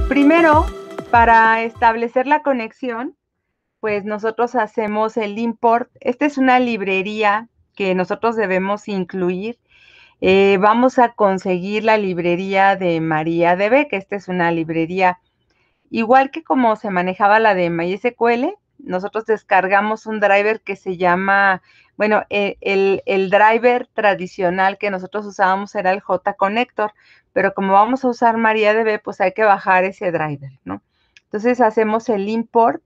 Primero, para establecer la conexión, pues nosotros hacemos el import. Esta es una librería que nosotros debemos incluir. Vamos a conseguir la librería de MariaDB, que esta es una librería igual que como se manejaba la de MySQL. Nosotros descargamos un driver que se llama, bueno, el driver tradicional que nosotros usábamos era el JConnector, pero como vamos a usar MariaDB, pues hay que bajar ese driver, ¿no? Entonces hacemos el import.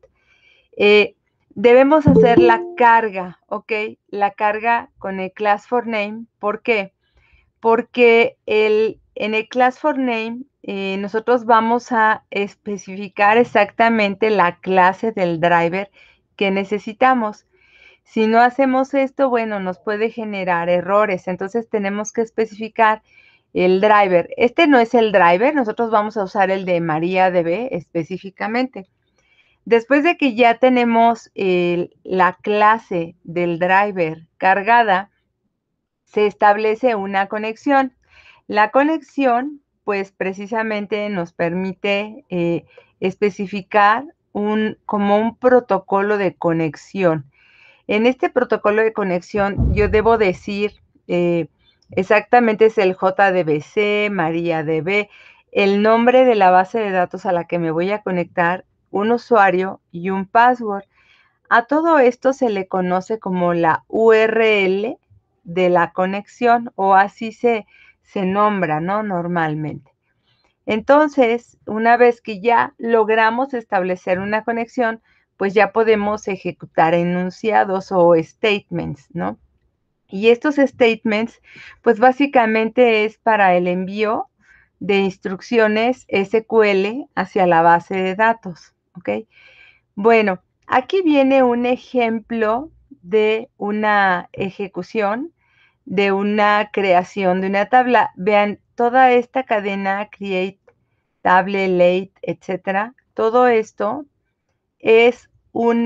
Debemos hacer la carga, ¿ok? La carga con el class for name. ¿Por qué? Porque en el class for name nosotros vamos a especificar exactamente la clase del driver que necesitamos. Si no hacemos esto, bueno, nos puede generar errores. Entonces tenemos que especificar el driver. Este no es el driver, nosotros vamos a usar el de MariaDB específicamente. Después de que ya tenemos la clase del driver cargada, se establece una conexión. La conexión, pues precisamente nos permite especificar como un protocolo de conexión. En este protocolo de conexión, yo debo decir exactamente es el JDBC, MariaDB, el nombre de la base de datos a la que me voy a conectar, un usuario y un password. A todo esto se le conoce como la URL de la conexión, o así se nombra, ¿no? Normalmente. Entonces, una vez que ya logramos establecer una conexión, pues ya podemos ejecutar enunciados o statements, ¿no? Y estos statements, pues básicamente es para el envío de instrucciones SQL hacia la base de datos, ¿ok? Bueno, aquí viene un ejemplo de una ejecución, de una creación de una tabla. Vean, toda esta cadena create, table, late, etcétera, todo esto es un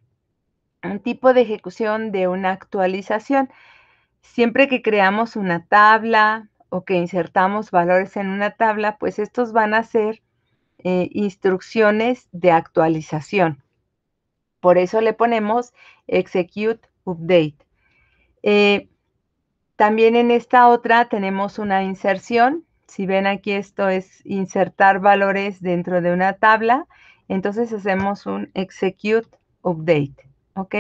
tipo de ejecución de una actualización. Siempre que creamos una tabla o que insertamos valores en una tabla, pues estos van a ser instrucciones de actualización. Por eso le ponemos execute update. También en esta otra tenemos una inserción. Si ven aquí, esto es insertar valores dentro de una tabla. Entonces hacemos un execute update, ¿ok?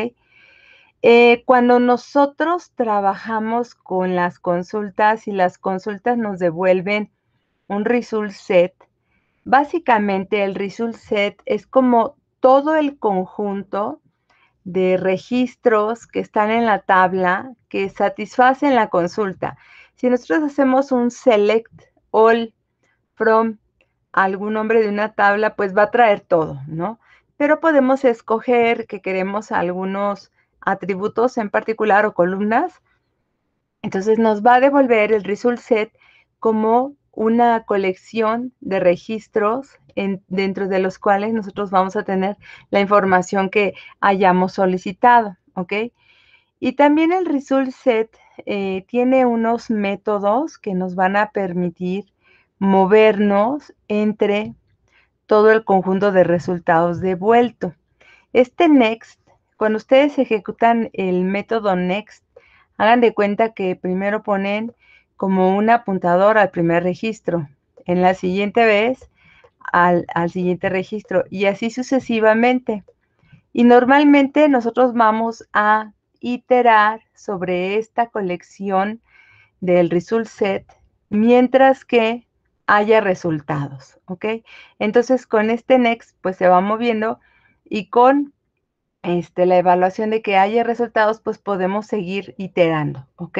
Cuando nosotros trabajamos con las consultas y las consultas nos devuelven un result set, básicamente el result set es como todo el conjunto de registros que están en la tabla que satisfacen la consulta. Si nosotros hacemos un select all from algún nombre de una tabla, pues va a traer todo, ¿no? Pero podemos escoger que queremos algunos atributos en particular o columnas. Entonces nos va a devolver el result set como una colección de registros dentro de los cuales nosotros vamos a tener la información que hayamos solicitado, ¿ok? Y también el result set tiene unos métodos que nos van a permitir movernos entre todo el conjunto de resultados devuelto. Este next, cuando ustedes ejecutan el método next, hagan de cuenta que primero ponen como un apuntador al primer registro, en la siguiente vez al siguiente registro y así sucesivamente. Y normalmente nosotros vamos a iterar sobre esta colección del result set mientras que haya resultados, ¿ok? Entonces con este next pues se va moviendo y con la evaluación de que haya resultados pues podemos seguir iterando, ¿ok?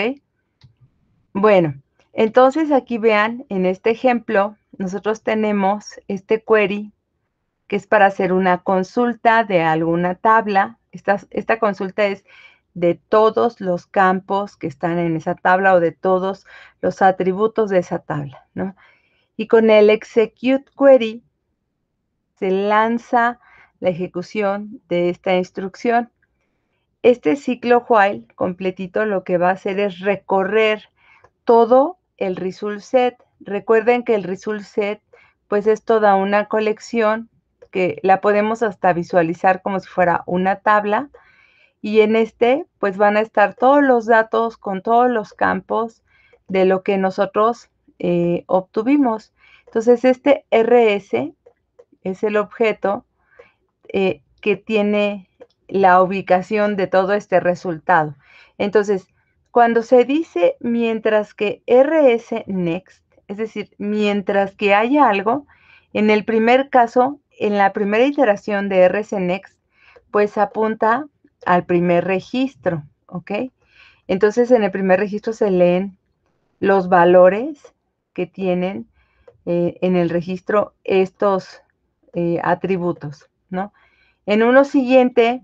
Bueno, entonces aquí vean en este ejemplo nosotros tenemos este query que es para hacer una consulta de alguna tabla. Esta consulta es de todos los campos que están en esa tabla o de todos los atributos de esa tabla, ¿no? Y con el execute query se lanza la ejecución de esta instrucción. Este ciclo while completito lo que va a hacer es recorrer todo el result set. Recuerden que el result set pues es toda una colección que la podemos hasta visualizar como si fuera una tabla, y en pues van a estar todos los datos con todos los campos de lo que nosotros obtuvimos. Entonces, este RS es el objeto que tiene la ubicación de todo este resultado. Entonces, cuando se dice mientras que RS next, es decir, mientras que haya algo, en el primer caso, en la primera iteración de RS next, pues apunta al primer registro, ¿ok? Entonces, en el primer registro se leen los valores que tienen en el registro estos atributos, ¿no? En uno siguiente,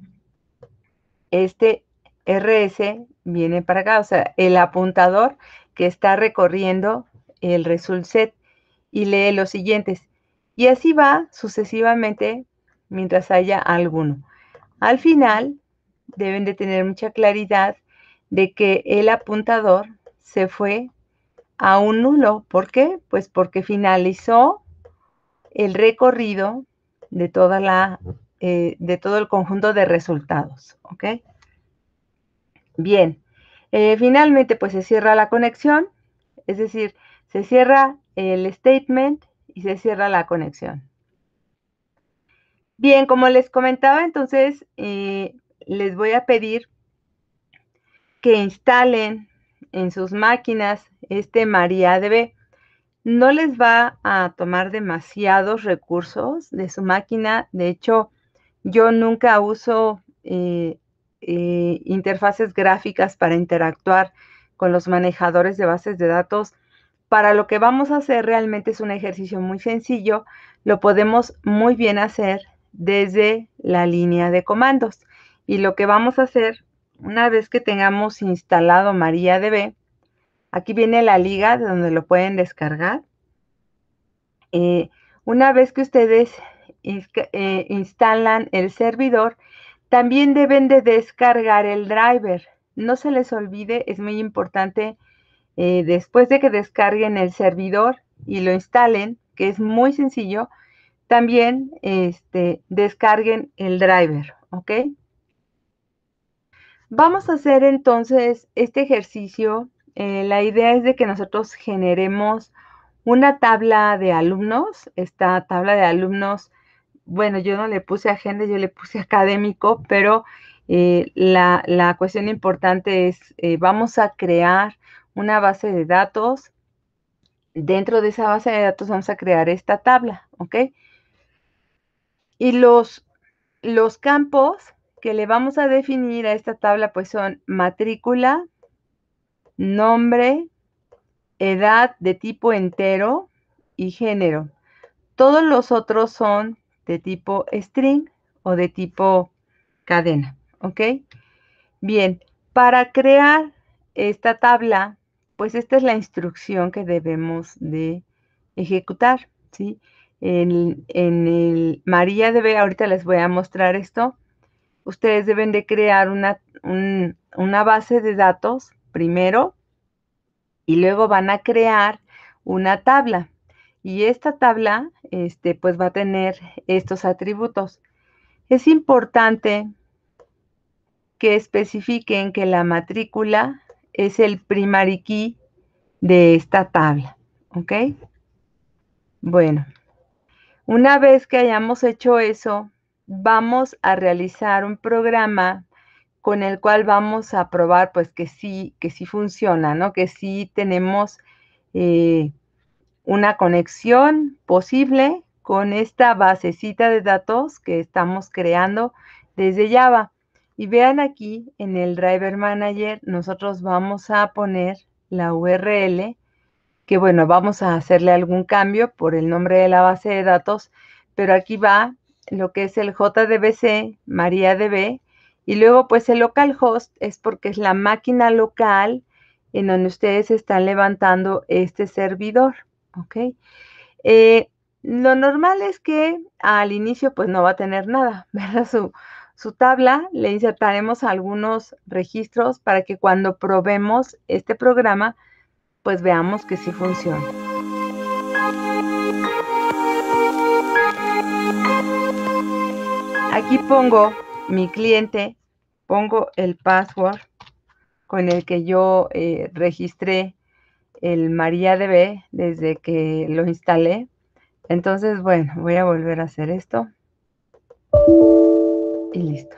este RS viene para acá, o sea, el apuntador que está recorriendo el result set y lee los siguientes. Y así va sucesivamente mientras haya alguno. Al final, deben de tener mucha claridad de que el apuntador se fue a un nulo. ¿Por qué? Pues porque finalizó el recorrido de de todo el conjunto de resultados, ¿ok? Bien, finalmente pues se cierra la conexión, es decir, se cierra el statement y se cierra la conexión. Bien, como les comentaba, entonces les voy a pedir que instalen en sus máquinas este MariaDB. No les va a tomar demasiados recursos de su máquina. De hecho, yo nunca uso interfaces gráficas para interactuar con los manejadores de bases de datos. Para lo que vamos a hacer realmente es un ejercicio muy sencillo. Lo podemos muy bien hacer desde la línea de comandos. Y lo que vamos a hacer, una vez que tengamos instalado MariaDB, aquí viene la liga de donde lo pueden descargar. Una vez que ustedes instalan el servidor, también deben de descargar el driver. No se les olvide, es muy importante, después de que descarguen el servidor y lo instalen, que es muy sencillo, también descarguen el driver, ¿ok? Vamos a hacer entonces este ejercicio. La idea es de que nosotros generemos una tabla de alumnos. Esta tabla de alumnos, bueno, yo no le puse agenda, yo le puse académico, pero la cuestión importante es, vamos a crear una base de datos. Dentro de esa base de datos vamos a crear esta tabla, ¿ok? Y los campos que le vamos a definir a esta tabla, pues son matrícula, nombre, edad de tipo entero y género. Todos los otros son de tipo string o de tipo cadena, ¿ok? Bien, para crear esta tabla, pues esta es la instrucción que debemos de ejecutar, ¿sí? En el MariaDB, ahorita les voy a mostrar esto. Ustedes deben de crear una base de datos primero y luego van a crear una tabla. Y esta tabla, pues va a tener estos atributos. Es importante que especifiquen que la matrícula es el primary key de esta tabla, ¿ok? Bueno, una vez que hayamos hecho eso, vamos a realizar un programa con el cual vamos a probar, pues, que sí funciona, ¿no? Que sí tenemos una conexión posible con esta basecita de datos que estamos creando desde Java. Y vean aquí en el Driver Manager, nosotros vamos a poner la URL, que bueno, vamos a hacerle algún cambio por el nombre de la base de datos, pero aquí va lo que es el JDBC, MariaDB, y luego pues el localhost es porque es la máquina local en donde ustedes están levantando este servidor, ¿ok? Lo normal es que al inicio pues no va a tener nada, ¿verdad? Su tabla, le insertaremos algunos registros para que cuando probemos este programa, pues veamos que sí funciona. Aquí pongo mi cliente, pongo el password con el que yo registré el MariaDB desde que lo instalé. Entonces, bueno, voy a volver a hacer esto. Y listo.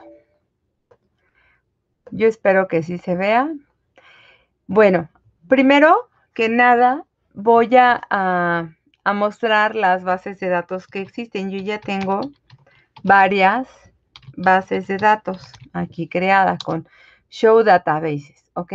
Yo espero que sí se vea. Bueno, primero que nada voy a mostrar las bases de datos que existen. Yo ya tengo varias bases de datos aquí creadas con Show Databases, ¿ok?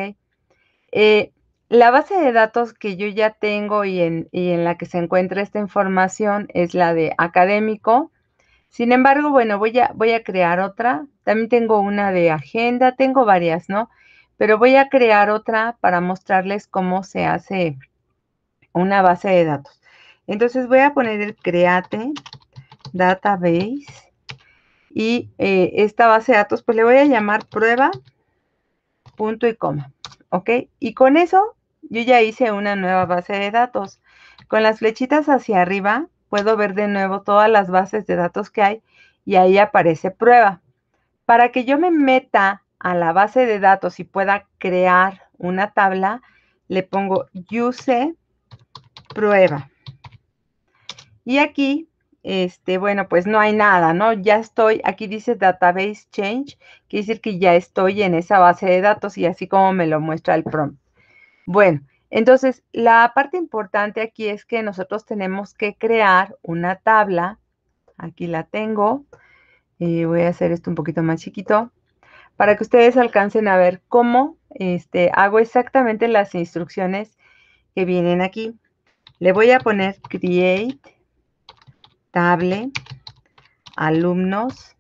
La base de datos que yo ya tengo y en la que se encuentra esta información es la de académico. Sin embargo, bueno, voy a crear otra. También tengo una de agenda, tengo varias, ¿no? Pero voy a crear otra para mostrarles cómo se hace una base de datos. Entonces voy a poner el create database y esta base de datos pues le voy a llamar prueba, punto y coma, ¿ok? Y con eso yo ya hice una nueva base de datos. Con las flechitas hacia arriba puedo ver de nuevo todas las bases de datos que hay y ahí aparece prueba. Para que yo me meta a la base de datos y pueda crear una tabla, le pongo use prueba. Y aquí, bueno, pues no hay nada, ¿no? Ya estoy, aquí dice Database Change, quiere decir que ya estoy en esa base de datos y así como me lo muestra el prompt. Bueno, entonces la parte importante aquí es que nosotros tenemos que crear una tabla. Aquí la tengo. Voy a hacer esto un poquito más chiquito para que ustedes alcancen a ver cómo hago exactamente las instrucciones que vienen aquí. Le voy a poner create table alumnos,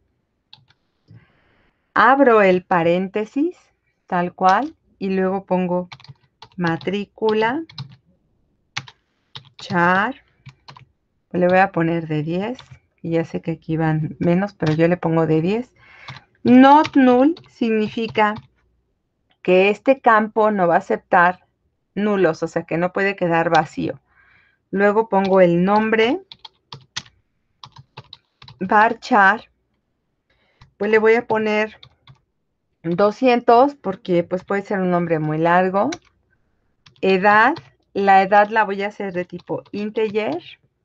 abro el paréntesis tal cual y luego pongo matrícula char, le voy a poner de 10 y ya sé que aquí van menos, pero yo le pongo de 10. Not null significa que este campo no va a aceptar nulos, o sea que no puede quedar vacío. Luego pongo el nombre, varchar, pues le voy a poner 200 porque pues puede ser un nombre muy largo. Edad, la edad la voy a hacer de tipo integer.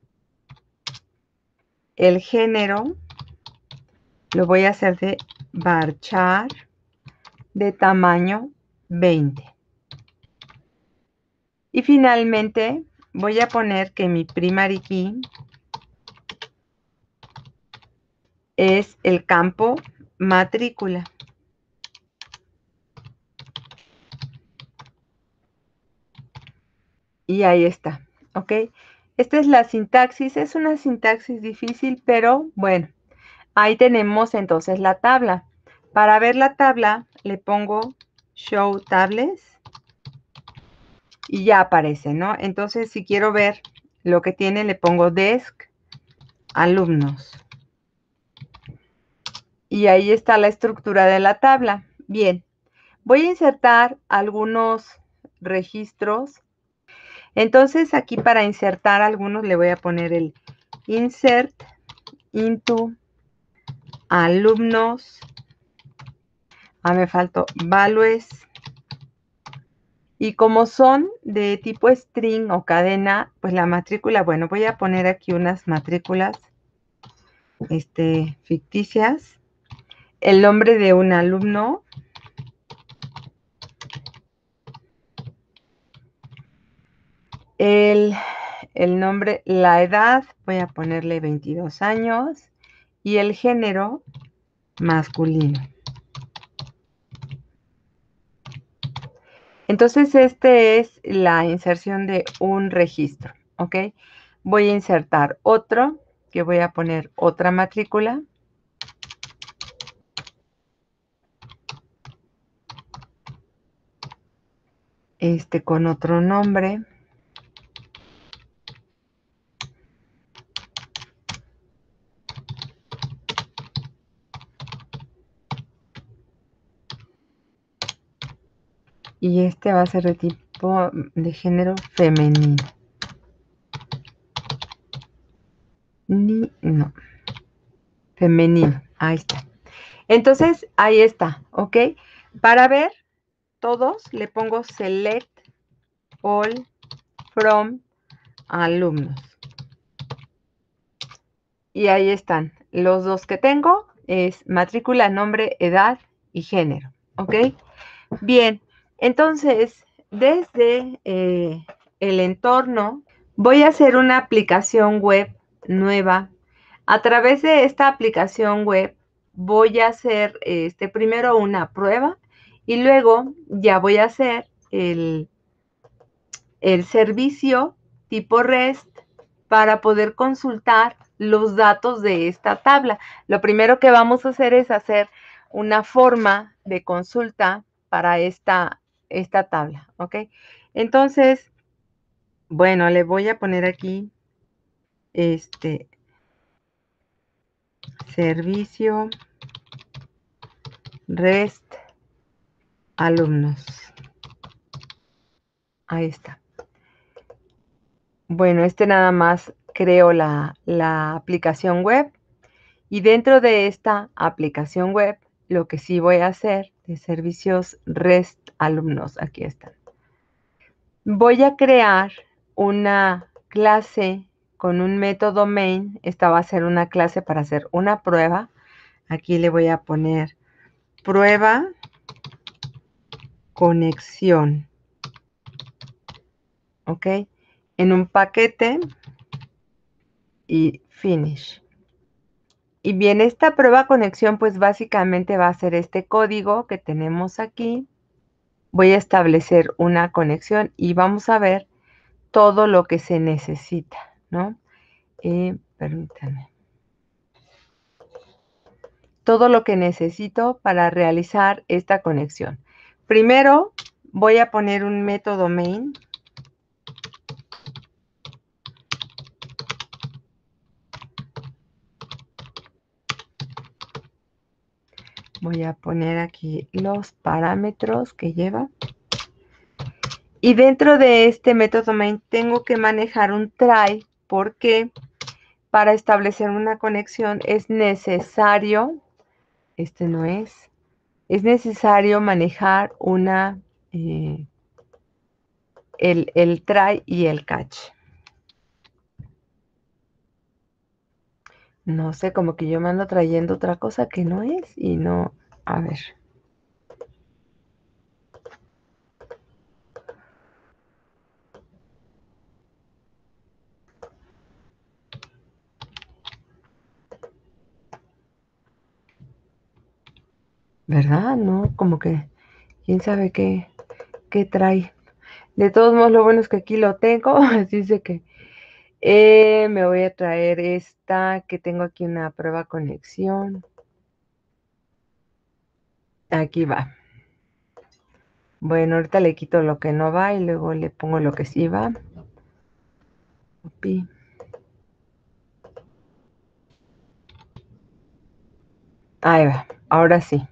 El género lo voy a hacer de varchar de tamaño 20. Y finalmente voy a poner que mi primary key es el campo matrícula. Y ahí está, ¿ok? Esta es la sintaxis, es una sintaxis difícil, pero bueno, ahí tenemos entonces la tabla. Para ver la tabla le pongo Show Tables y ya aparece, ¿no? Entonces si quiero ver lo que tiene le pongo Desk, Alumnos. Y ahí está la estructura de la tabla. Bien, voy a insertar algunos registros. Entonces aquí para insertar algunos le voy a poner el Insert into alumnos. Me faltó values. Y como son de tipo string o cadena, pues la matrícula, bueno, voy a poner aquí unas matrículas ficticias. El nombre de un alumno. El nombre, la edad, voy a ponerle 22 años. Y el género, masculino. Entonces, es la inserción de un registro, ¿ok? Voy a insertar otro, que voy a poner otra matrícula. Con otro nombre. Y va a ser de tipo de género femenino. no, femenino, ahí está. Entonces, ahí está, ¿ok? Para ver todos, le pongo select all from alumnos. Y ahí están. Los dos que tengo es matrícula, nombre, edad y género, ¿ok? Bien, entonces, desde el entorno, voy a hacer una aplicación web nueva. A través de esta aplicación web, voy a hacer primero una prueba y luego ya voy a hacer el servicio tipo REST para poder consultar los datos de esta tabla. Lo primero que vamos a hacer es hacer una forma de consulta para esta tabla, ¿ok? Entonces, bueno, le voy a poner aquí servicio REST alumnos. Ahí está. Bueno, nada más creo la aplicación web y dentro de esta aplicación web, lo que sí voy a hacer de servicios REST alumnos, aquí están. Voy a crear una clase con un método main. Esta va a ser una clase para hacer una prueba. Aquí le voy a poner prueba conexión. ¿Ok? En un paquete y finish. Y bien, esta prueba conexión pues básicamente va a ser este código que tenemos aquí. Voy a establecer una conexión y vamos a ver todo lo que se necesita, ¿no? Permítanme. Todo lo que necesito para realizar esta conexión. Primero voy a poner un método main. Voy a poner aquí los parámetros que lleva. Y dentro de este método main tengo que manejar un try porque para establecer una conexión es necesario, no es necesario manejar el try y el catch. No sé, como que yo me ando trayendo otra cosa que no es y no, a ver. ¿Verdad? No, como que quién sabe qué trae. De todos modos, lo bueno es que aquí lo tengo, así es de que me voy a traer esta, que tengo aquí una prueba conexión. Aquí va. Bueno, ahorita le quito lo que no va y luego le pongo lo que sí va. Copy. Ahí va, ahora sí.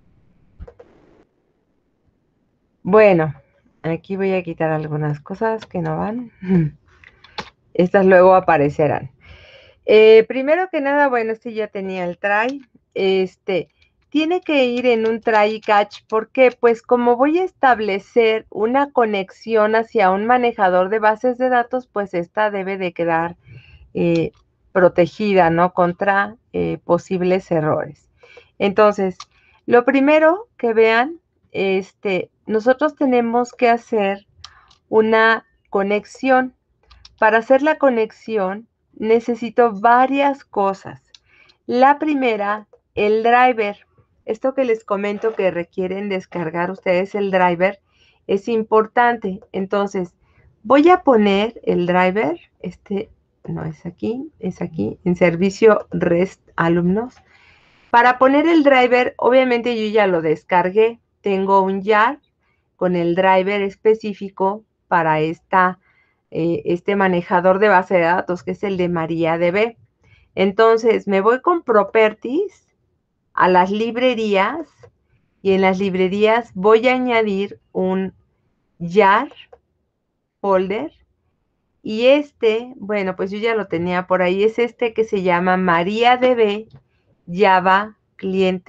Bueno, aquí voy a quitar algunas cosas que no van. Estas luego aparecerán. Primero que nada, bueno, ya tenía el try. Tiene que ir en un try y catch. ¿Por qué? Pues como voy a establecer una conexión hacia un manejador de bases de datos, pues esta debe de quedar protegida, ¿no? Contra posibles errores. Entonces, lo primero que vean, nosotros tenemos que hacer una conexión. Para hacer la conexión necesito varias cosas. La primera, el driver. Esto que les comento que requieren descargar ustedes el driver es importante. Entonces, voy a poner el driver, no es aquí, es aquí, en servicio REST alumnos. Para poner el driver, obviamente yo ya lo descargué. Tengo un YAR con el driver específico para este manejador de base de datos, que es el de MariaDB. Entonces, me voy con Properties a las librerías y en las librerías voy a añadir un YAR folder Y bueno, pues yo ya lo tenía por ahí, es este que se llama MariaDB Java Client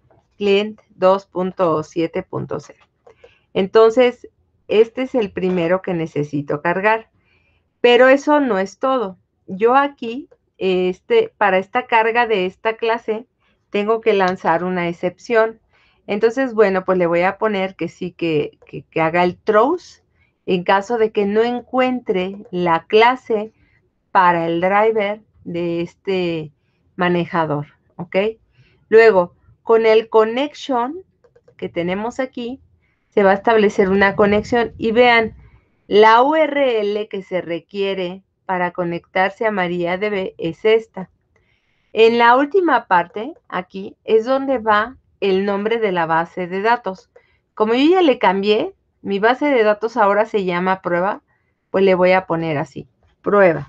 2.7.0. Entonces, este es el primero que necesito cargar. Pero eso no es todo. Yo aquí, para esta carga de esta clase, tengo que lanzar una excepción. Entonces, bueno, pues le voy a poner que sí, que haga el throws en caso de que no encuentre la clase para el driver de este manejador, ¿ok? Luego, con el connection que tenemos aquí, se va a establecer una conexión y vean, la URL que se requiere para conectarse a MariaDB es esta. En la última parte, aquí, es donde va el nombre de la base de datos. Como yo ya le cambié, mi base de datos ahora se llama prueba, pues le voy a poner así, prueba.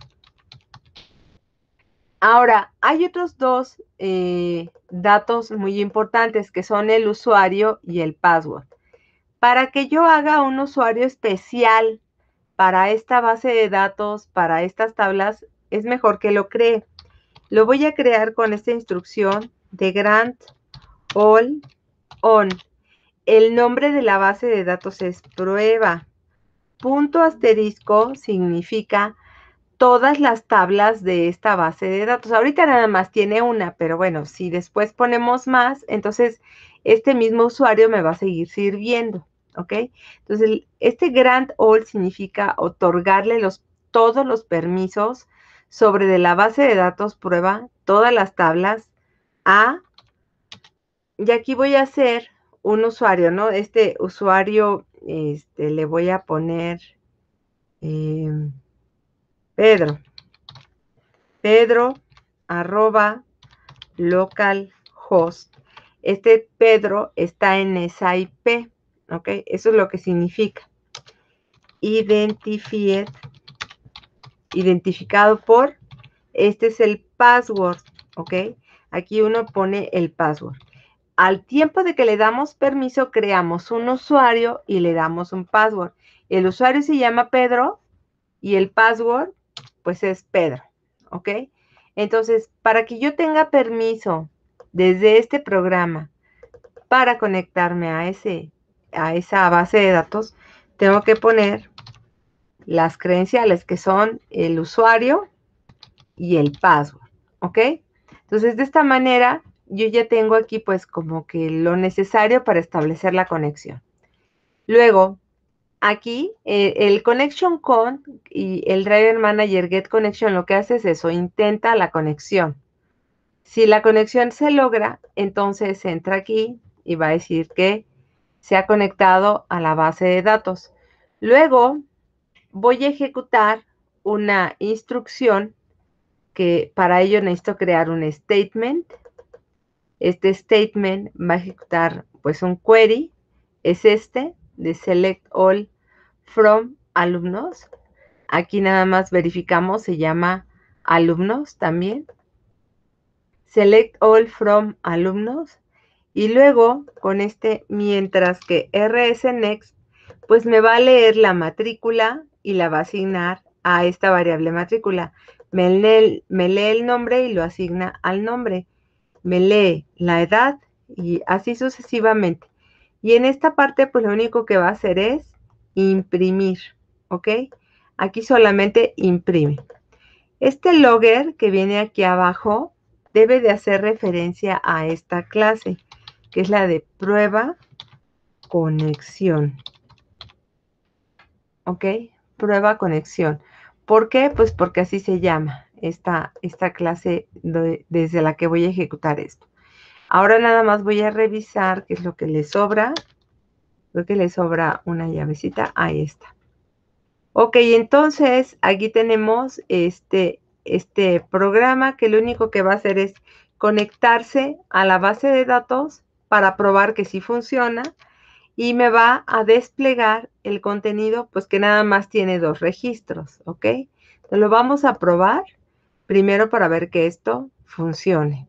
Ahora, hay otros dos datos muy importantes que son el usuario y el password. Para que yo haga un usuario especial para esta base de datos, para estas tablas, es mejor que lo cree. Lo voy a crear con esta instrucción de grant all on. El nombre de la base de datos es prueba. Punto asterisco significa todas las tablas de esta base de datos. Ahorita nada más tiene una, pero bueno, si después ponemos más, entonces este mismo usuario me va a seguir sirviendo, ¿ok? Entonces, este grant all significa otorgarle todos los permisos sobre de la base de datos prueba, todas las tablas y aquí voy a hacer un usuario, ¿no? Este usuario, le voy a poner Pedro. Pedro arroba localhost. Este Pedro está en esa IP, ¿ok? Eso es lo que significa. Identificado por, este es el password, ¿ok? Aquí uno pone el password. Al tiempo de que le damos permiso, creamos un usuario y le damos un password. El usuario se llama Pedro y el password, pues es Pedro, ¿ok? Entonces, para que yo tenga permiso desde este programa para conectarme a esa base de datos, tengo que poner las credenciales que son el usuario y el password, ¿ok? Entonces, de esta manera, yo ya tengo aquí pues como que lo necesario para establecer la conexión. Luego, aquí, el connection con y el driver manager get connection lo que hace es eso, intenta la conexión. Si la conexión se logra, entonces entra aquí y va a decir que se ha conectado a la base de datos. Luego voy a ejecutar una instrucción que para ello necesito crear un statement. Este statement va a ejecutar pues un query, es este, de select all from alumnos. Aquí nada más verificamos, se llama alumnos también. Select all from alumnos. Y luego con mientras que rsnext, pues me va a leer la matrícula y la va a asignar a esta variable matrícula. Me lee el nombre y lo asigna al nombre. Me lee la edad y así sucesivamente. Y en esta parte, pues lo único que va a hacer es imprimir, ¿ok? Aquí solamente imprime. Este logger que viene aquí abajo debe de hacer referencia a esta clase, que es la de prueba conexión. ¿Ok? Prueba conexión. ¿Por qué? Pues porque así se llama esta clase desde la que voy a ejecutar esto. Ahora nada más voy a revisar qué es lo que le sobra. Creo que le sobra una llavecita. Ahí está. Ok, entonces aquí tenemos este programa que lo único que va a hacer es conectarse a la base de datos para probar que sí funciona y me va a desplegar el contenido, pues que nada más tiene 2 registros, ¿ok? Entonces lo vamos a probar primero para ver que esto funcione.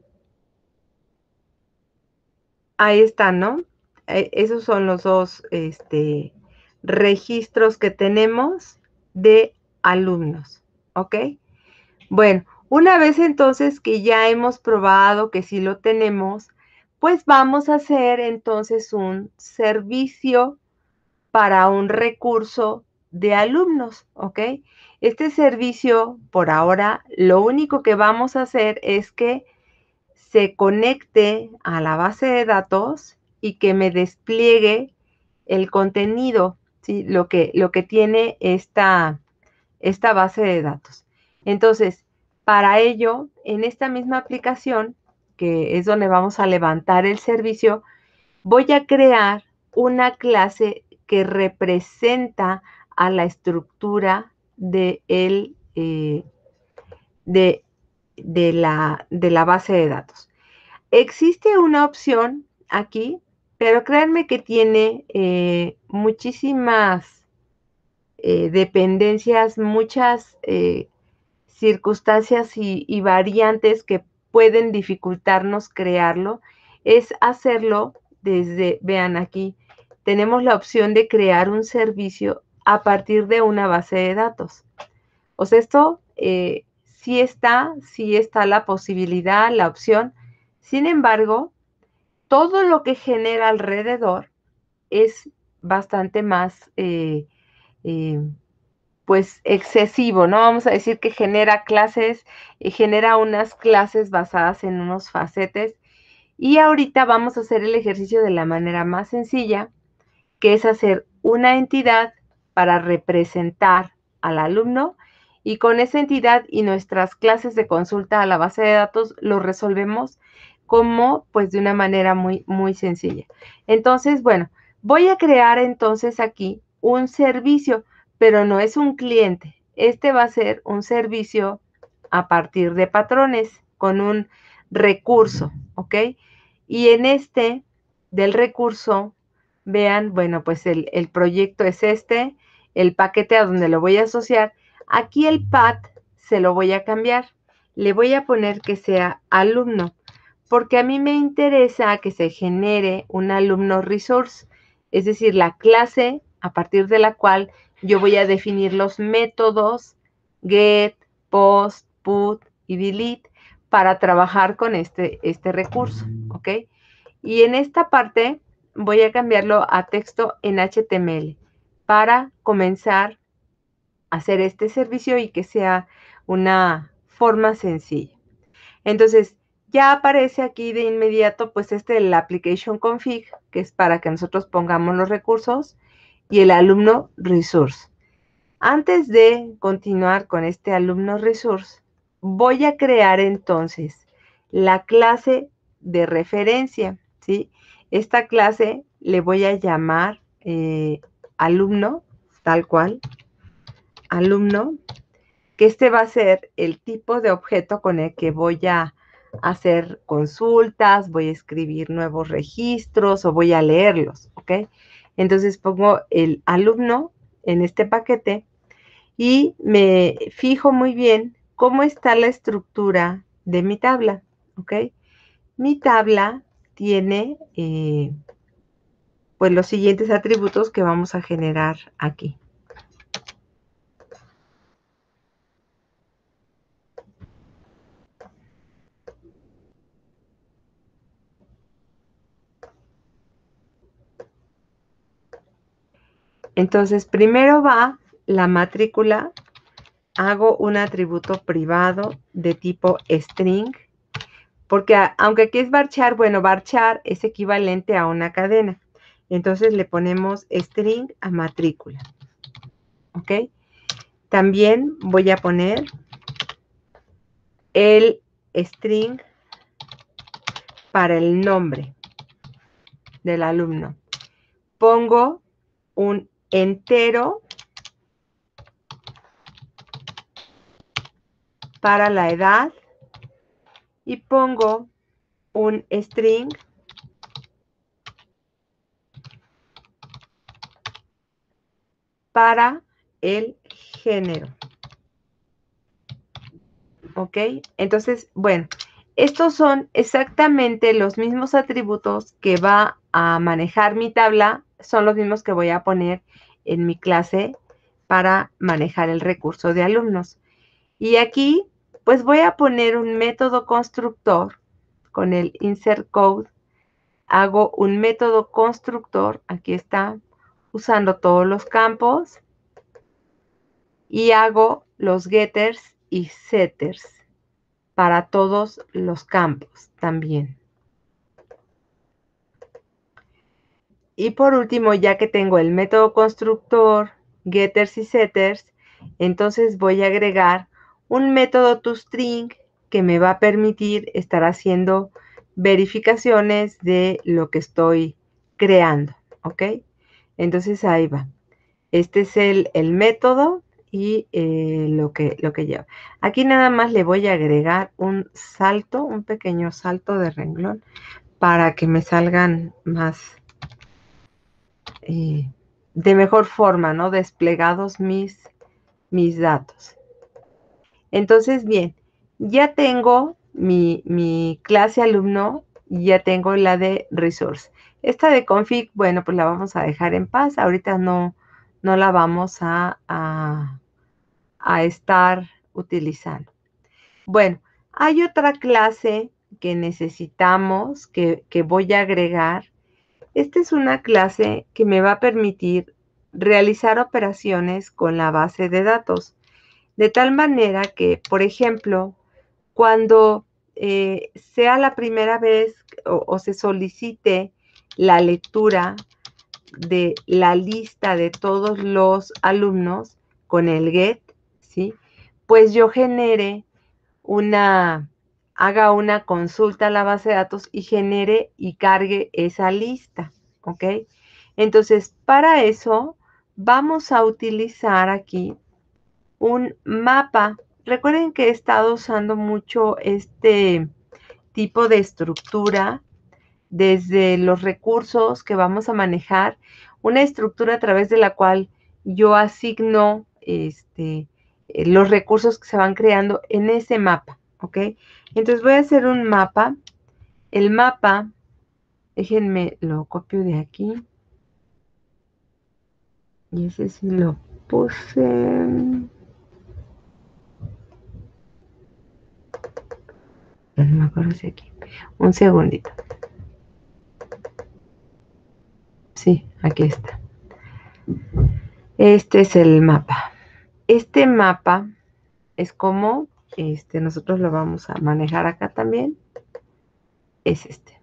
Ahí está, ¿no? Esos son los 2 registros que tenemos de alumnos, ¿ok? Bueno, una vez entonces que ya hemos probado que sí lo tenemos, pues vamos a hacer entonces un servicio para un recurso de alumnos, ¿ok? Este servicio, por ahora, lo único que vamos a hacer es que se conecte a la base de datos y que me despliegue el contenido, ¿sí? Lo que tiene esta base de datos. Entonces, para ello, en esta misma aplicación, que es donde vamos a levantar el servicio, voy a crear una clase que representa a la estructura de, de la base de datos. Existe una opción aquí, pero créanme que tiene muchísimas dependencias, muchas circunstancias y variantes que pueden dificultarnos crearlo, es hacerlo desde, vean aquí, tenemos la opción de crear un servicio a partir de una base de datos. O sea, esto sí está la posibilidad, la opción. Sin embargo, todo lo que genera alrededor es bastante más eh, pues excesivo, ¿no? Vamos a decir que genera clases, genera unas clases basadas en unos facetes. Y ahorita vamos a hacer el ejercicio de la manera más sencilla, que es hacer una entidad para representar al alumno y con esa entidad y nuestras clases de consulta a la base de datos lo resolvemos como pues de una manera muy, muy sencilla. Entonces, bueno, voy a crear entonces aquí un servicio, pero no es un cliente. Este va a ser un servicio a partir de patrones con un recurso, ¿ok? Y en este del recurso, vean, bueno, pues el proyecto es este, el paquete a donde lo voy a asociar. Aquí el path se lo voy a cambiar. Le voy a poner que sea alumno, porque a mí me interesa que se genere un alumno resource, es decir, la clase a partir de la cual yo voy a definir los métodos get, post, put y delete para trabajar con este recurso, ¿ok? Y en esta parte voy a cambiarlo a texto en HTML para comenzar a hacer este servicio y que sea una forma sencilla. Entonces, ya aparece aquí de inmediato, pues el application config, que es para que nosotros pongamos los recursos, y el alumno resource. Antes de continuar con este alumno resource, voy a crear entonces la clase de referencia, ¿sí? Esta clase le voy a llamar alumno, tal cual, alumno, que este va a ser el tipo de objeto con el que voy a hacer consultas, voy a escribir nuevos registros o voy a leerlos, ¿ok? Entonces pongo el alumno en este paquete y me fijo muy bien cómo está la estructura de mi tabla, ¿ok? Mi tabla tiene pues los siguientes atributos que vamos a generar aquí. Entonces, primero va la matrícula, hago un atributo privado de tipo string, porque aunque aquí es varchar, bueno, varchar es equivalente a una cadena. Entonces le ponemos string a matrícula, ¿ok? También voy a poner el string para el nombre del alumno. Pongo un entero para la edad y pongo un string para el género. ¿Ok? Entonces, bueno, estos son exactamente los mismos atributos que va a manejar mi tabla, son los mismos que voy a poner en mi clase para manejar el recurso de alumnos. Y aquí, pues voy a poner un método constructor con el insert code. Hago un método constructor, aquí está, usando todos los campos. Y hago los getters y setters para todos los campos también. Y por último, ya que tengo el método constructor, getters y setters, entonces voy a agregar un método toString que me va a permitir estar haciendo verificaciones de lo que estoy creando, ¿ok? Entonces ahí va. Este es el método y lo que lleva. Aquí nada más le voy a agregar un salto, un pequeño salto de renglón para que me salgan más de mejor forma, ¿no? Desplegados mis datos. Entonces, bien, ya tengo mi clase alumno y ya tengo la de resource. Esta de config, bueno, pues la vamos a dejar en paz. Ahorita no la vamos a estar utilizando. Bueno, hay otra clase que necesitamos, que voy a agregar. Esta es una clase que me va a permitir realizar operaciones con la base de datos. De tal manera que, por ejemplo, cuando sea la primera vez o se solicite la lectura de la lista de todos los alumnos con el get, ¿sí? Pues yo haga una consulta a la base de datos y genere y cargue esa lista, ¿ok? Entonces, para eso vamos a utilizar aquí un mapa. Recuerden que he estado usando mucho este tipo de estructura desde los recursos que vamos a manejar, una estructura a través de la cual yo asigno los recursos que se van creando en ese mapa, ¿ok? Entonces voy a hacer un mapa. El mapa, déjenme, lo copio de aquí. Y ese sí lo puse. No me acuerdo si aquí. Un segundito. Sí, aquí está. Este es el mapa. Este mapa es como nosotros lo vamos a manejar acá también. Es este.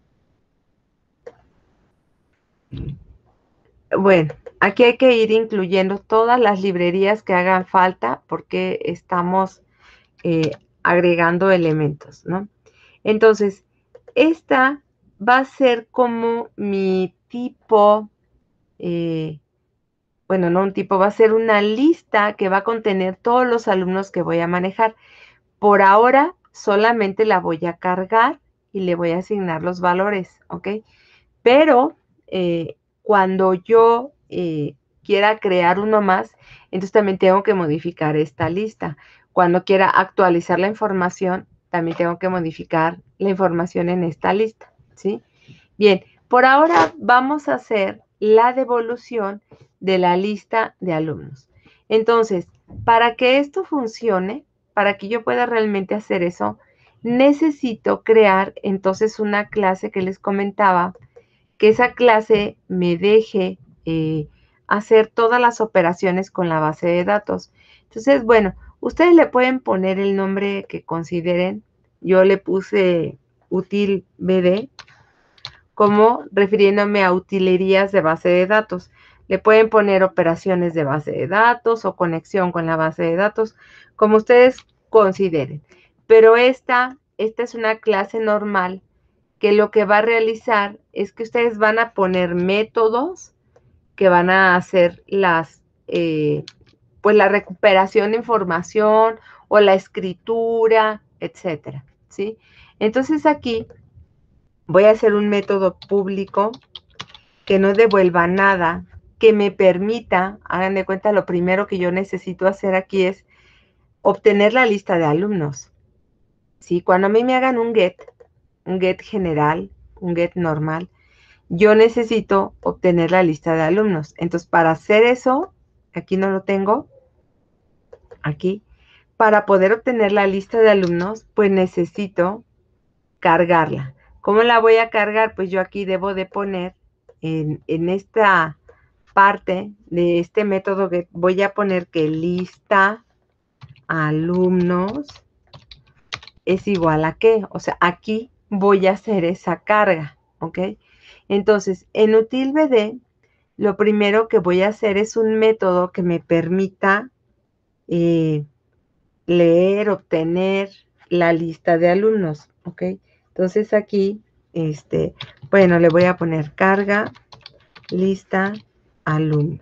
Bueno, aquí hay que ir incluyendo todas las librerías que hagan falta porque estamos agregando elementos, ¿no? Entonces, esta va a ser como mi tipo, bueno, no un tipo, va a ser una lista que va a contener todos los alumnos que voy a manejar. Por ahora, solamente la voy a cargar y le voy a asignar los valores, ¿ok? Pero cuando yo quiera crear uno más, entonces también tengo que modificar esta lista. Cuando quiera actualizar la información, también tengo que modificar la información en esta lista, ¿sí? Bien, por ahora vamos a hacer la devolución de la lista de alumnos. Entonces, para que esto funcione, para que yo pueda realmente hacer eso, necesito crear entonces una clase que les comentaba, que esa clase me deje hacer todas las operaciones con la base de datos. Entonces, bueno, ustedes le pueden poner el nombre que consideren. Yo le puse util BD, como refiriéndome a utilerías de base de datos. Le pueden poner operaciones de base de datos o conexión con la base de datos, como ustedes consideren. Pero esta es una clase normal que lo que va a realizar es que ustedes van a poner métodos que van a hacer pues la recuperación de información o la escritura, etcétera, ¿sí? Entonces aquí voy a hacer un método público que no devuelva nada, que me permita, hagan de cuenta, lo primero que yo necesito hacer aquí es obtener la lista de alumnos, ¿sí? Cuando a mí me hagan un get general, un get normal, yo necesito obtener la lista de alumnos. Entonces, para hacer eso, aquí no lo tengo, aquí. Para poder obtener la lista de alumnos, pues necesito cargarla. ¿Cómo la voy a cargar? Pues yo aquí debo de poner en esta parte de este método que voy a poner que lista alumnos es igual a qué. O sea, aquí voy a hacer esa carga, ¿ok? Entonces, en utilbd, lo primero que voy a hacer es un método que me permita leer, obtener la lista de alumnos, ¿ok? Entonces aquí, bueno, le voy a poner carga lista alumnos.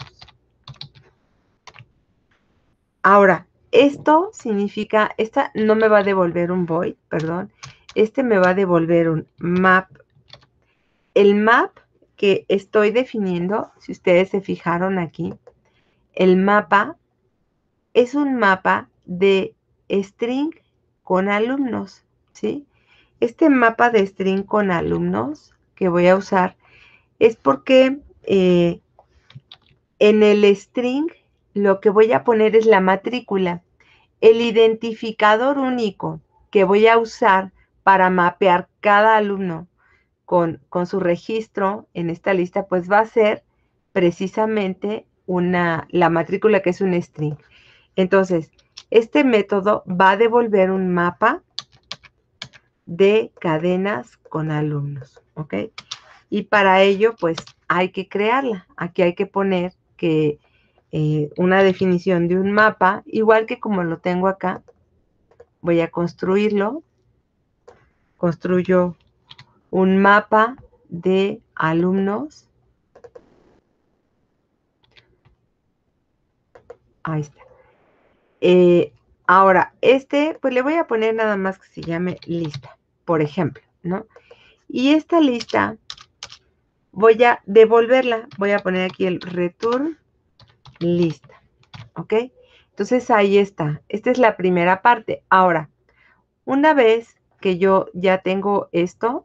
Ahora, esto significa, esta no me va a devolver un void, perdón, me va a devolver un map. El map que estoy definiendo, si ustedes se fijaron aquí, el mapa es un mapa de string con alumnos, ¿sí? Este mapa de string con alumnos que voy a usar es porque en el string lo que voy a poner es la matrícula. El identificador único que voy a usar para mapear cada alumno con su registro en esta lista, pues va a ser precisamente la matrícula, que es un string. Entonces, este método va a devolver un mapa de cadenas con alumnos, ¿ok? Y para ello, pues hay que crearla. Aquí hay que poner que una definición de un mapa, igual que como lo tengo acá, voy a construirlo. Construyo un mapa de alumnos. Ahí está. Ahora, pues le voy a poner nada más que se llame lista, por ejemplo, ¿no? Y esta lista voy a devolverla. Voy a poner aquí el return lista, ¿ok? Entonces ahí está. Esta es la primera parte. Ahora, una vez que yo ya tengo esto,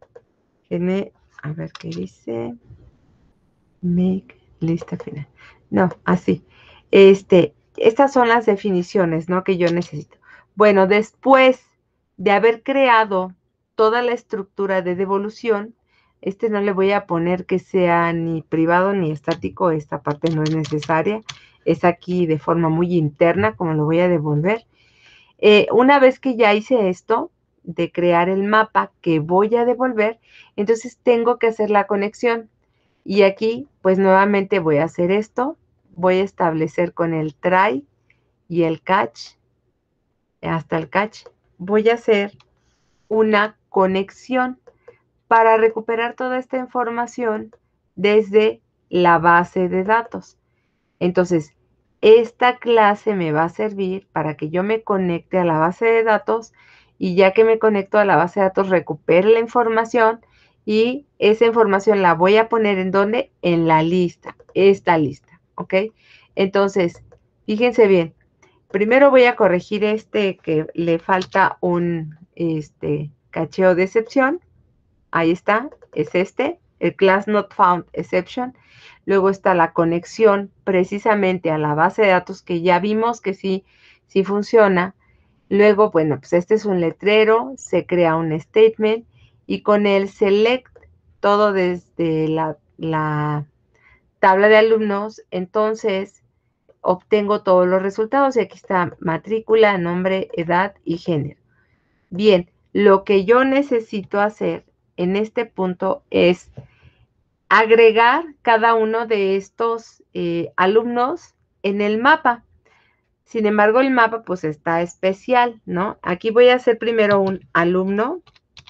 a ver qué dice. Make lista final. No, así. Estas son las definiciones, ¿no? Que yo necesito. Bueno, después de haber creado toda la estructura de devolución, no le voy a poner que sea ni privado ni estático. Esta parte no es necesaria. Es aquí de forma muy interna, como lo voy a devolver. Una vez que ya hice esto, de crear el mapa que voy a devolver, entonces tengo que hacer la conexión. Y aquí, pues nuevamente voy a hacer esto. Voy a establecer con el try y el catch, hasta el catch, voy a hacer una conexión para recuperar toda esta información desde la base de datos. Entonces, esta clase me va a servir para que yo me conecte a la base de datos y ya que me conecto a la base de datos, recupere la información y esa información la voy a poner ¿en dónde? En la lista, esta lista, ¿ok? Entonces, fíjense bien, primero voy a corregir que le falta un cacheo de excepción. Ahí está, es el class not found exception. Luego está la conexión precisamente a la base de datos que ya vimos que sí funciona. Luego, bueno, pues este es un letrero, se crea un statement y con el select todo desde la tabla de alumnos, entonces obtengo todos los resultados y aquí está matrícula, nombre, edad y género. Bien, lo que yo necesito hacer en este punto es agregar cada uno de estos alumnos en el mapa. Sin embargo, el mapa pues está especial, ¿no? Aquí voy a hacer primero un alumno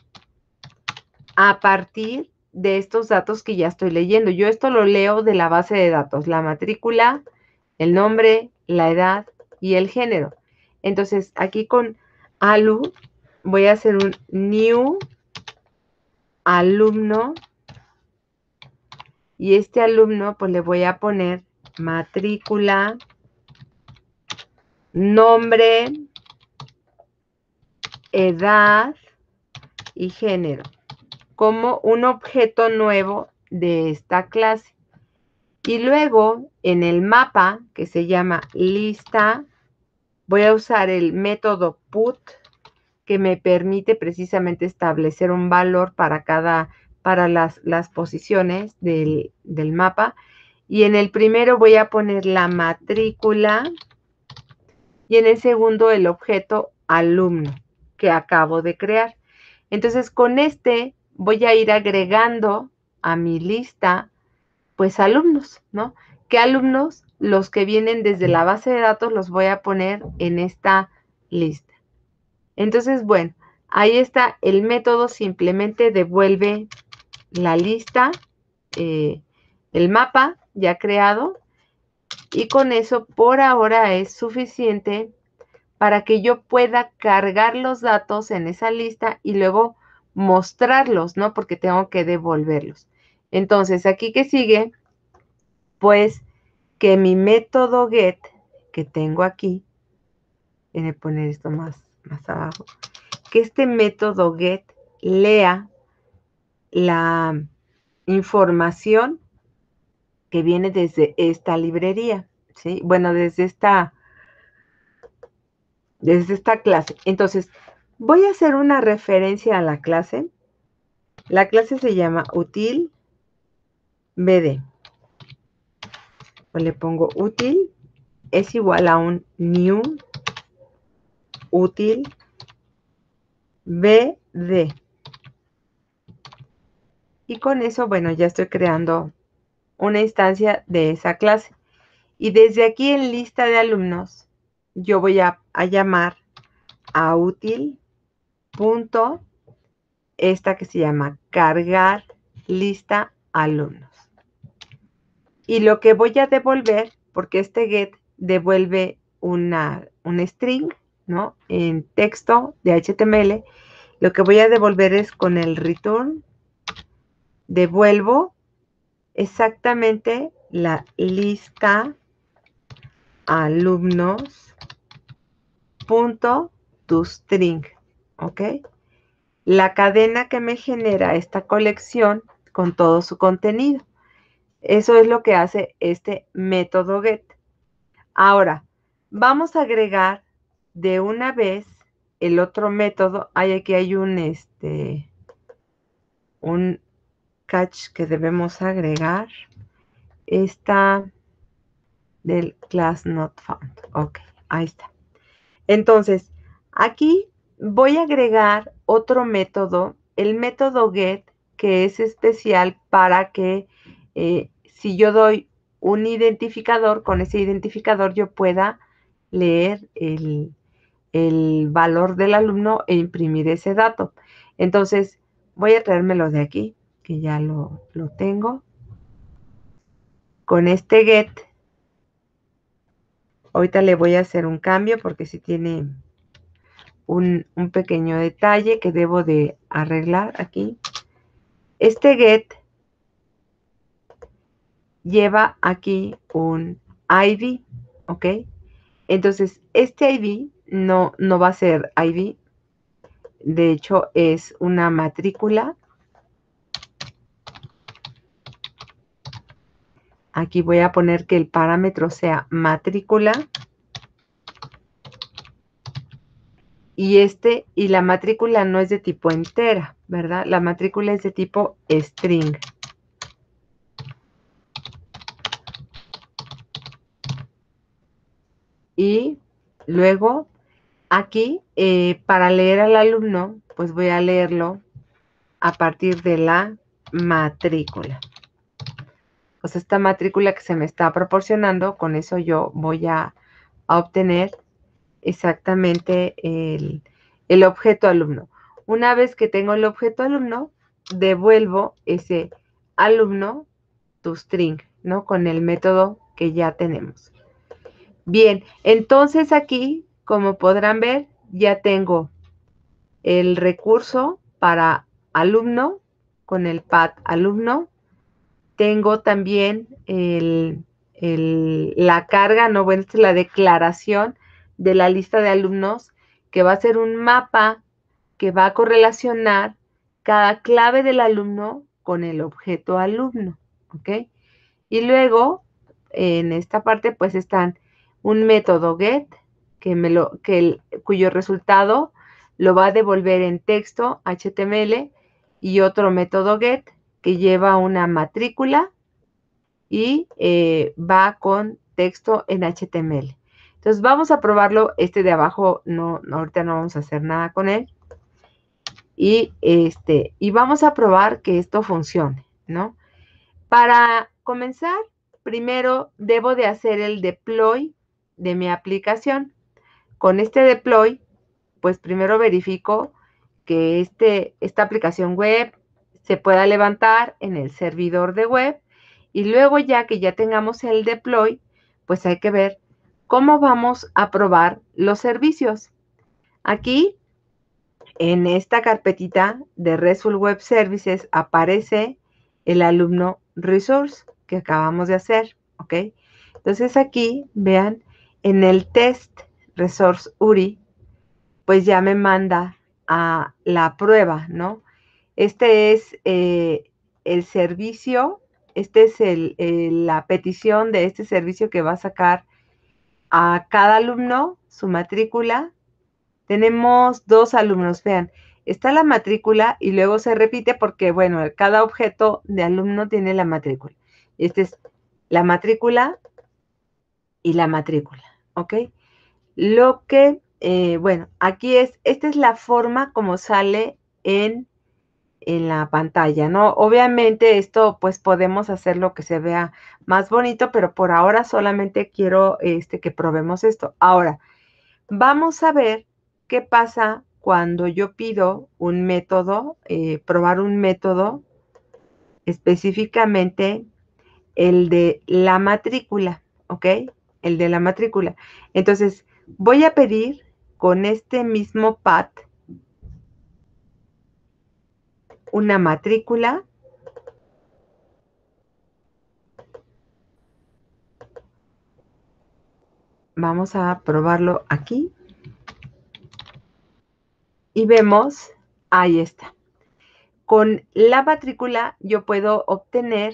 a partir de estos datos que ya estoy leyendo. Yo esto lo leo de la base de datos, la matrícula, el nombre, la edad y el género. Entonces, aquí con alu voy a hacer un new alumno y este alumno pues le voy a poner matrícula, nombre, edad y género como un objeto nuevo de esta clase. Y luego, en el mapa, que se llama lista, voy a usar el método put, que me permite precisamente establecer un valor para las posiciones del mapa. Y en el primero voy a poner la matrícula y en el segundo el objeto alumno que acabo de crear. Entonces, con este voy a ir agregando a mi lista, pues, alumnos, ¿no? ¿Qué alumnos? Los que vienen desde la base de datos los voy a poner en esta lista. Entonces, bueno, ahí está el método, simplemente devuelve la lista, el mapa ya creado, y con eso por ahora es suficiente para que yo pueda cargar los datos en esa lista y luego mostrarlos, ¿no? Porque tengo que devolverlos. Entonces, aquí que sigue, pues que mi método get, que tengo aquí, voy a poner esto más abajo, que este método get lea la información que viene desde esta librería, ¿sí? Bueno, desde esta clase. Entonces, voy a hacer una referencia a la clase. La clase se llama util bd. Pues le pongo util es igual a un new util bd. Y con eso, bueno, ya estoy creando una instancia de esa clase. Y desde aquí en lista de alumnos, yo voy a llamar a util punto esta que se llama cargar lista alumnos. Y lo que voy a devolver, porque este get devuelve un string, ¿no? En texto de HTML, lo que voy a devolver es con el return, devuelvo exactamente la lista alumnos punto toString, ¿ok? La cadena que me genera esta colección con todo su contenido. Eso es lo que hace este método get. Ahora, vamos a agregar de una vez el otro método. Aquí hay un catch que debemos agregar. Esta del class not found. Ok, ahí está. Entonces, aquí voy a agregar otro método, el método get, que es especial para que si yo doy un identificador, con ese identificador yo pueda leer el valor del alumno e imprimir ese dato. Entonces, voy a traérmelo de aquí, que ya lo tengo. Con este get, ahorita le voy a hacer un cambio porque sí tiene un pequeño detalle que debo de arreglar aquí. Este get lleva aquí un ID, ¿ok? Entonces, este ID no va a ser ID. De hecho, es una matrícula. Aquí voy a poner que el parámetro sea matrícula. Y la matrícula no es de tipo entera, ¿verdad? La matrícula es de tipo string. Y luego, aquí, para leer al alumno, pues voy a leerlo a partir de la matrícula. Pues esta matrícula que se me está proporcionando, con eso yo voy a obtener exactamente el objeto alumno. Una vez que tengo el objeto alumno, devuelvo ese alumno toString, ¿no? Con el método que ya tenemos. Bien, entonces aquí, como podrán ver, ya tengo el recurso para alumno con el path alumno. Tengo también la carga, no, bueno, esta es la declaración de la lista de alumnos, que va a ser un mapa que va a correlacionar cada clave del alumno con el objeto alumno, ¿ok? Y luego, en esta parte, pues están un método get, cuyo resultado lo va a devolver en texto HTML, y otro método get que lleva una matrícula y va con texto en HTML. Entonces vamos a probarlo. Este de abajo, ahorita no vamos a hacer nada con él. Y vamos a probar que esto funcione, ¿no? Para comenzar, primero debo de hacer el deploy de mi aplicación. Con este deploy, pues primero verifico que esta aplicación web se pueda levantar en el servidor de web, y luego ya que ya tengamos el deploy, pues hay que ver cómo vamos a probar los servicios. Aquí, en esta carpetita de RESTful Web Services, aparece el alumno resource que acabamos de hacer, ¿ok? Entonces aquí, vean, en el test resource URI, pues ya me manda a la prueba, ¿no? Este es el servicio, este es la petición de este servicio que va a sacar a cada alumno su matrícula. Tenemos 2 alumnos, vean, está la matrícula y luego se repite porque, bueno, cada objeto de alumno tiene la matrícula. Esta es la matrícula y la matrícula, ¿ok? Lo que, bueno, aquí esta es la forma como sale en la pantalla, ¿no? Obviamente esto, pues podemos hacerlo que se vea más bonito, pero por ahora solamente quiero que probemos esto. Ahora, vamos a ver qué pasa cuando yo pido un método, probar un método, específicamente el de la matrícula, ¿ok? El de la matrícula. Entonces, voy a pedir con este mismo path una matrícula. Vamos a probarlo aquí. Y vemos, ahí está. Con la matrícula yo puedo obtener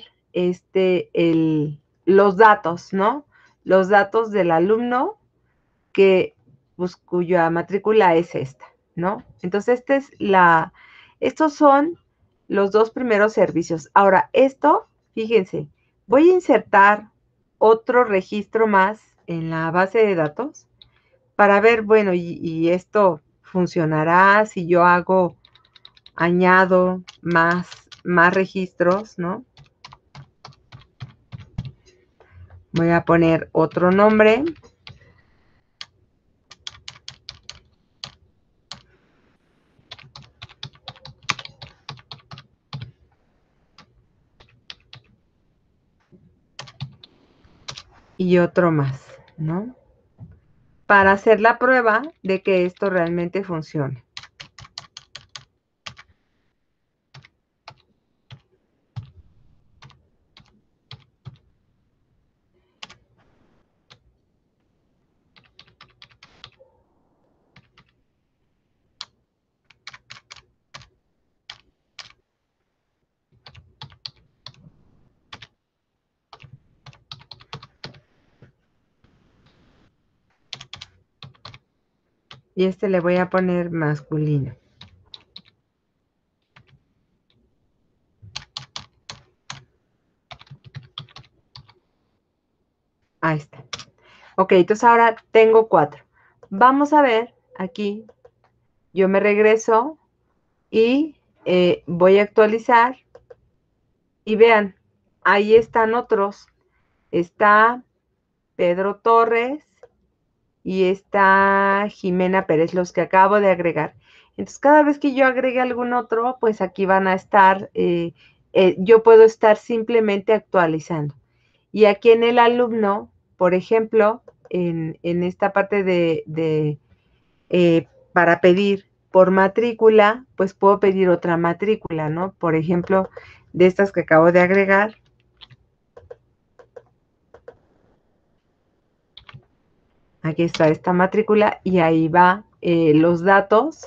los datos, ¿no? Los datos del alumno pues, cuya matrícula es esta, ¿no? Entonces, estos son los 2 primeros servicios. Ahora, fíjense, voy a insertar otro registro más en la base de datos para ver, bueno, y esto funcionará si yo añado más registros, ¿no? Voy a poner otro nombre. Y otro más, ¿no? Para hacer la prueba de que esto realmente funcione. Y le voy a poner masculino. Ahí está. Ok, entonces ahora tengo 4. Vamos a ver aquí. Yo me regreso y voy a actualizar. Y vean, ahí están otros. Está Pedro Torres y está Jimena Pérez, los que acabo de agregar. Entonces, cada vez que yo agregue algún otro, pues aquí van a estar, yo puedo estar simplemente actualizando. Y aquí en el alumno, por ejemplo, en esta parte para pedir por matrícula, pues puedo pedir otra matrícula, ¿no? Por ejemplo, de estas que acabo de agregar. Aquí está esta matrícula y ahí va los datos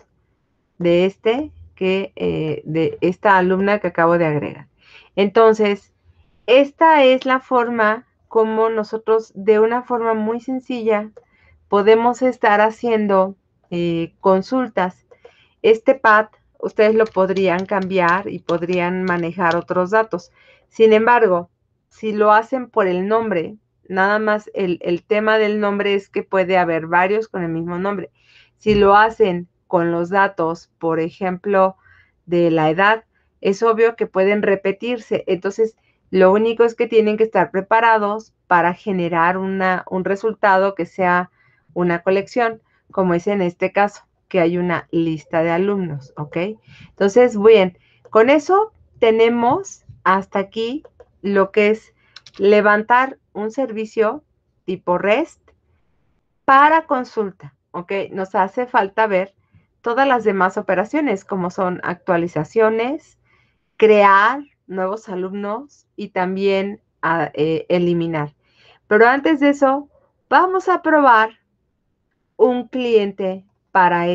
de esta alumna que acabo de agregar. Entonces, esta es la forma como nosotros, de una forma muy sencilla, podemos estar haciendo consultas. Este path ustedes lo podrían cambiar y podrían manejar otros datos. Sin embargo, si lo hacen por el nombre, nada más el tema del nombre es que puede haber varios con el mismo nombre. Si lo hacen con los datos, por ejemplo, de la edad, es obvio que pueden repetirse. Entonces, lo único es que tienen que estar preparados para generar un resultado que sea una colección, como es en este caso, que hay una lista de alumnos, ¿ok? Entonces, bien, con eso tenemos hasta aquí lo que es levantar un servicio tipo REST para consulta, ¿ok? Nos hace falta ver todas las demás operaciones, como son actualizaciones, crear nuevos alumnos y también eliminar. Pero antes de eso, vamos a probar un cliente para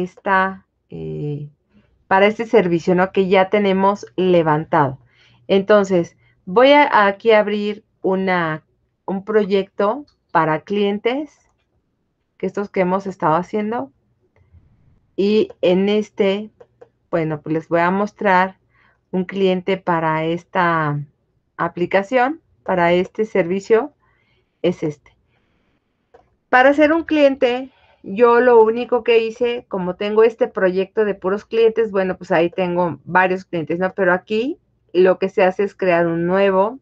para este servicio, ¿no? Que ya tenemos levantado. Entonces, voy a aquí abrir un proyecto para clientes, que estos que hemos estado haciendo. Y en bueno, pues les voy a mostrar un cliente para esta aplicación, para este servicio, es este. Para hacer un cliente, yo lo único que hice, como tengo este proyecto de puros clientes, bueno, pues ahí tengo varios clientes, ¿no? Pero aquí lo que se hace es crear un nuevo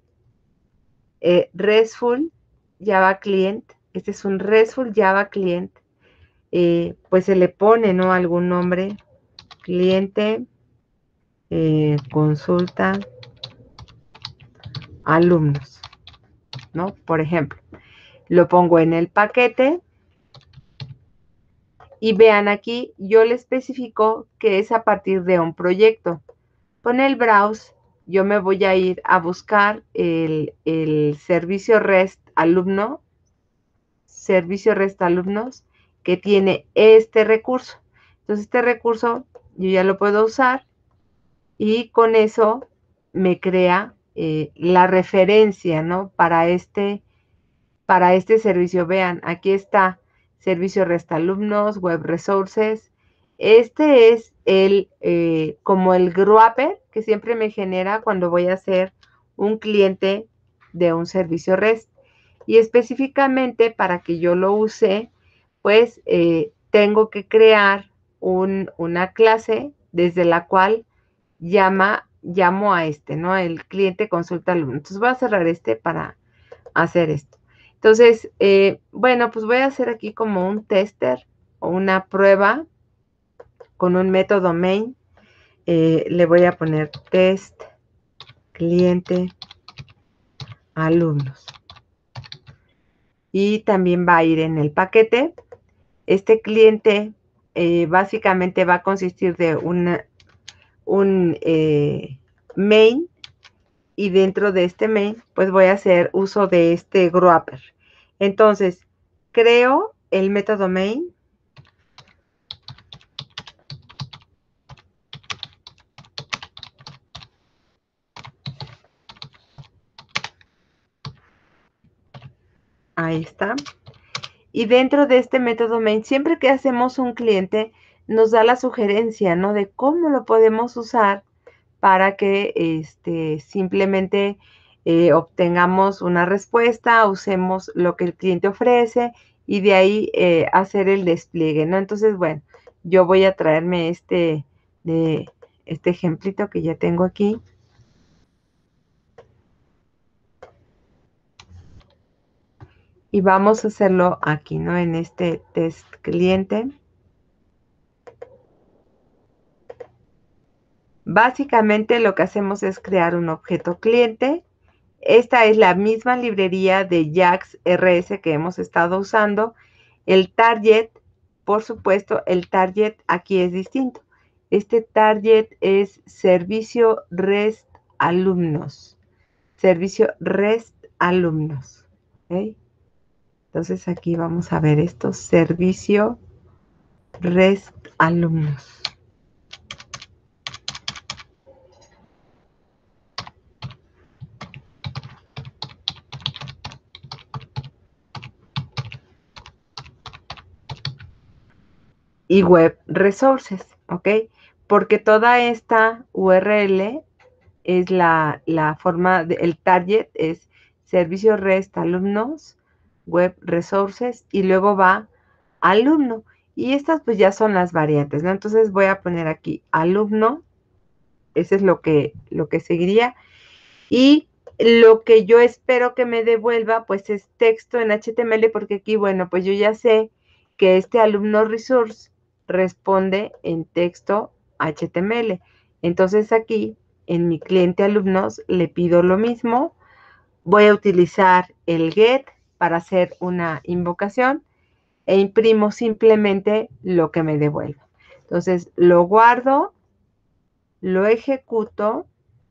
RESTful Java Client. Este es un RESTful Java Client. Pues se le pone, ¿no? Algún nombre. Cliente, consulta, alumnos, ¿no? Por ejemplo, lo pongo en el paquete. Y vean aquí, yo le especifico que es a partir de un proyecto. Con el browse, yo me voy a ir a buscar el servicio REST alumnos, que tiene este recurso. Entonces, este recurso yo ya lo puedo usar y con eso me crea la referencia, ¿no? Para este servicio. Vean, aquí está servicio REST alumnos, web resources. Este es como el wrapper que siempre me genera cuando voy a hacer un cliente de un servicio REST. Y específicamente para que yo lo use, pues tengo que crear una clase desde la cual llamo a ¿no? El cliente consulta alumno. Entonces voy a cerrar para hacer esto. Entonces, bueno, pues voy a hacer aquí como un tester o una prueba con un método main. Le voy a poner test cliente alumnos. Y también va a ir en el paquete. Este cliente básicamente va a consistir de un main, y dentro de este main pues voy a hacer uso de este wrapper. Entonces, creo el método main. Ahí está. Y dentro de este método main, siempre que hacemos un cliente, nos da la sugerencia, ¿no? De cómo lo podemos usar para que simplemente obtengamos una respuesta, usemos lo que el cliente ofrece y de ahí hacer el despliegue, ¿no? Entonces, bueno, yo voy a traerme este ejemplito que ya tengo aquí. Y vamos a hacerlo aquí, ¿no? En este test cliente. Básicamente lo que hacemos es crear un objeto cliente. Esta es la misma librería de JAX RS que hemos estado usando. El target, por supuesto, el target aquí es distinto. Este target es servicio REST alumnos. Servicio REST alumnos. ¿Okay? Entonces aquí vamos a ver esto, servicio REST alumnos. y web resources, ¿ok? Porque toda esta URL es la forma, el target es servicio REST alumnos, web resources y luego va alumno. Y estas pues ya son las variantes, ¿no? Entonces voy a poner aquí alumno, ese es lo que seguiría. Y lo que yo espero que me devuelva pues es texto en HTML, porque aquí, bueno, pues yo ya sé que este alumno resource responde en texto HTML. Entonces aquí en mi cliente alumnos le pido lo mismo. Voy a utilizar el get para hacer una invocación e imprimo simplemente lo que me devuelva. Entonces lo guardo, lo ejecuto.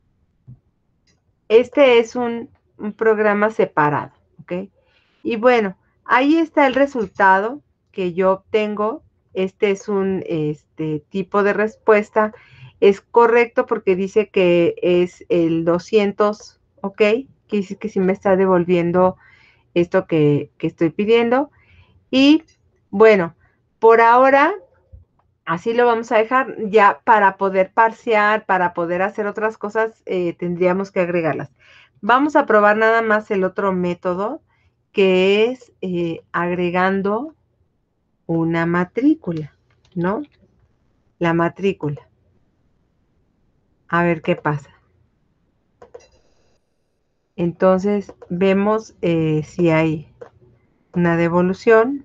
Este es un programa separado, ¿ok? Y bueno, ahí está el resultado que yo obtengo. Este es un tipo de respuesta. Es correcto porque dice que es el 200, ¿ok? Que dice que sí me está devolviendo esto que estoy pidiendo. Y bueno, por ahora así lo vamos a dejar. Ya para poder parsear, para poder hacer otras cosas, tendríamos que agregarlas. Vamos a probar nada más el otro método, que es agregando una matrícula, ¿no? La matrícula. A ver qué pasa. Entonces vemos si hay una devolución.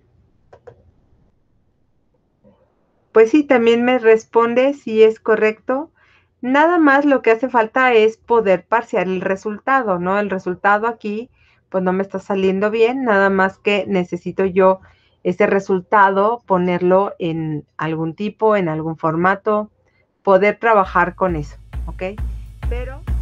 Pues sí, también me responde si es correcto. Nada más lo que hace falta es poder parsear el resultado, ¿no? El resultado aquí, pues no me está saliendo bien, nada más que necesito yo ese resultado, ponerlo en algún tipo, en algún formato, poder trabajar con eso, ¿ok? Pero